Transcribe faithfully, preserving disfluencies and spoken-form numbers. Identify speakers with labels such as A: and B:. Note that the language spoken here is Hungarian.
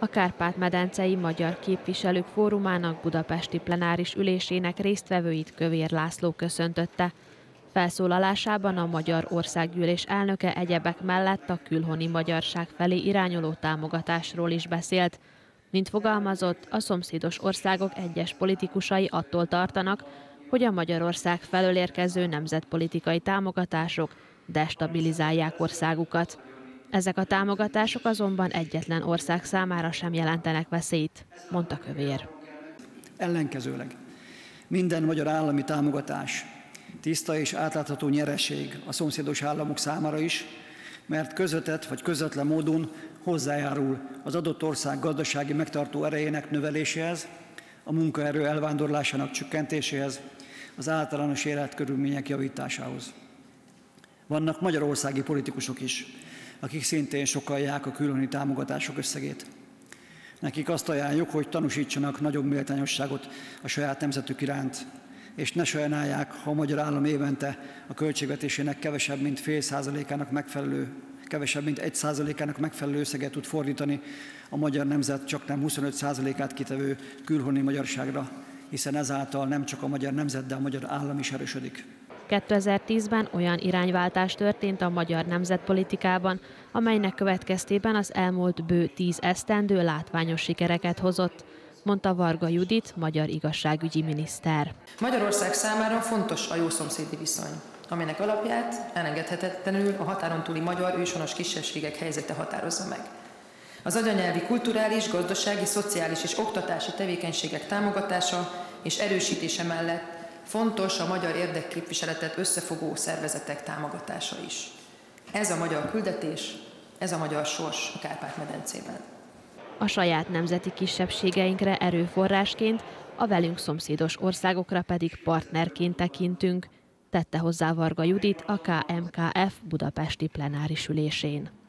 A: A Kárpát-medencei Magyar Képviselők Fórumának budapesti plenáris ülésének résztvevőit Kövér László köszöntötte. Felszólalásában a Magyar Országgyűlés elnöke egyebek mellett a külhoni magyarság felé irányuló támogatásról is beszélt. Mint fogalmazott, a szomszédos országok egyes politikusai attól tartanak, hogy a Magyarország felől érkező nemzetpolitikai támogatások destabilizálják országukat. Ezek a támogatások azonban egyetlen ország számára sem jelentenek veszélyt, mondta Kövér.
B: Ellenkezőleg minden magyar állami támogatás tiszta és átlátható nyereség a szomszédos államok számára is, mert közvetett vagy közvetlen módon hozzájárul az adott ország gazdasági megtartó erejének növeléséhez, a munkaerő elvándorlásának csökkentéséhez, az általános életkörülmények javításához. Vannak magyarországi politikusok is, akik szintén sokkalják a külhoni támogatások összegét. Nekik azt ajánljuk, hogy tanúsítsanak nagyobb méltányosságot a saját nemzetük iránt, és ne sajnálják, ha a magyar állam évente a költségvetésének kevesebb, mint fél százalékának megfelelő, kevesebb, mint egy százalékának megfelelő összeget tud fordítani a magyar nemzet csaknem huszonöt százalékát kitevő külhoni magyarságra, hiszen ezáltal nem csak a magyar nemzet, de a magyar állam is erősödik.
A: kétezer-tízben olyan irányváltás történt a magyar nemzetpolitikában, amelynek következtében az elmúlt bő tíz esztendő látványos sikereket hozott, mondta Varga Judit, magyar igazságügyi miniszter.
C: Magyarország számára fontos a jószomszédi viszony, amelynek alapját elengedhetetlenül a határon túli magyar őshonos kisebbségek helyzete határozza meg. Az anyanyelvi, kulturális, gazdasági, szociális és oktatási tevékenységek támogatása és erősítése mellett fontos a magyar érdekképviseletet összefogó szervezetek támogatása is. Ez a magyar küldetés, ez a magyar sors a Kárpát-medencében.
A: A saját nemzeti kisebbségeinkre erőforrásként, a velünk szomszédos országokra pedig partnerként tekintünk, tette hozzá Varga Judit a ká em ká ef budapesti plenáris ülésén.